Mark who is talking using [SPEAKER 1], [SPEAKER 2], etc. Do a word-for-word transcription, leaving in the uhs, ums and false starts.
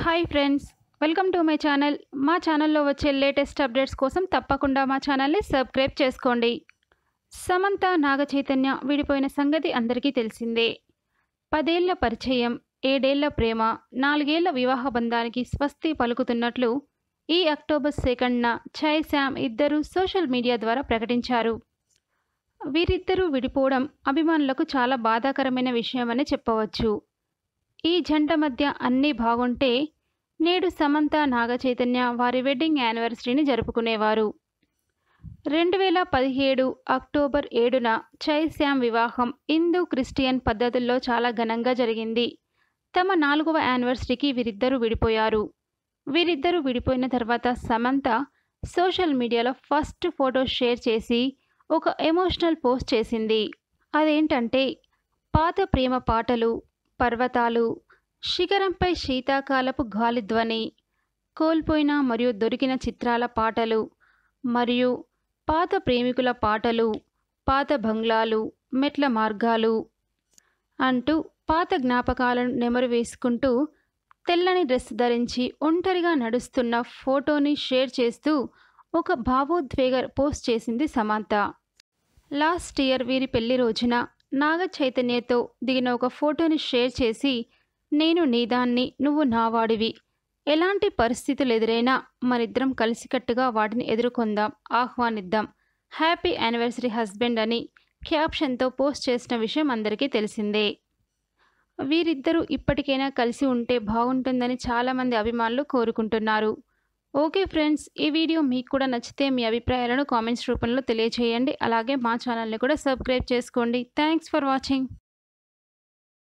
[SPEAKER 1] Hi friends, welcome to my channel. మా ఛానల్లో వచ్చే లేటెస్ట్ అప్డేట్స్ కోసం తప్పకుండా మా ఛానల్ని సబ్స్క్రైబ్ చేసుకోండి. సమంత నాగ చైతన్య విడిపోయిన సంగతి అందరికీ తెలిసిందే. పదేళ్ల పరిచయం, ఏడేళ్ల ప్రేమ, నాలుగేళ్ల వివాహ బంధానికి స్వస్తి పలుకుతున్నట్లు ఈ అక్టోబర్ సెకండ్న ఛాయ్ శామ్ ఇద్దరు సోషల్ మీడియా ద్వారా ప్రకటించారు. వీరిద్దరూ విడిపోవడం అభిమానులకు చాలా బాధాకరమైన విషయమని చెప్పవచ్చు. ఈ జంట మధ్య అన్నీ బాగుంటే నేడు సమంత నాగ చైతన్య వారి వెడ్డింగ్ యానివర్సరీని జరుపుకునేవారు. రెండు వేల పదిహేడు అక్టోబర్ ఏడున ఛాయ్ శామ్ వివాహం హిందూ క్రిస్టియన్ పద్ధతుల్లో చాలా ఘనంగా జరిగింది. తమ నాలుగవ యానివర్సరీకి వీరిద్దరూ విడిపోయారు. వీరిద్దరూ విడిపోయిన తర్వాత సమంత సోషల్ మీడియాలో ఫస్ట్ ఫోటో షేర్ చేసి ఒక ఎమోషనల్ పోస్ట్ చేసింది. అదేంటంటే పాత ప్రేమ పాటలు, పర్వతాలు, శిఖరంపై శీతాకాలపు గాలిధ్వని, కోల్పోయిన మరియు దొరికిన చిత్రాల పాటలు మరియు పాత ప్రేమికుల పాటలు, పాత బంగ్లాలు, మెట్ల మార్గాలు అంటూ పాత జ్ఞాపకాలను నెమరు వేసుకుంటూ తెల్లని డ్రెస్ ధరించి ఒంటరిగా నడుస్తున్న ఫోటోని షేర్ చేస్తూ ఒక భావోద్వేగ పోస్ట్ చేసింది సమంత. లాస్ట్ ఇయర్ వీరి పెళ్లి రోజున నాగ చైతన్యతో దిగిన ఒక ఫోటోని షేర్ చేసి, నేను నీదాన్ని, నువ్వు నావాడివి, ఎలాంటి పరిస్థితులు ఎదురైనా మనిద్దరం కలిసికట్టుగా వాటిని ఎదుర్కొందాం, ఆహ్వానిద్దాం, హ్యాపీ యానివర్సరీ హస్బెండ్ అని క్యాప్షన్తో పోస్ట్ చేసిన విషయం అందరికీ తెలిసిందే. వీరిద్దరూ ఇప్పటికైనా కలిసి ఉంటే బాగుంటుందని చాలామంది అభిమానులు కోరుకుంటున్నారు. ఓకే ఫ్రెండ్స్, ఈ వీడియో మీకు కూడా నచ్చితే మీ అభిప్రాయాలను కామెంట్స్ రూపంలో తెలియజేయండి. అలాగే మా ఛానల్ని కూడా సబ్స్క్రైబ్ చేసుకోండి. Thanks for watching.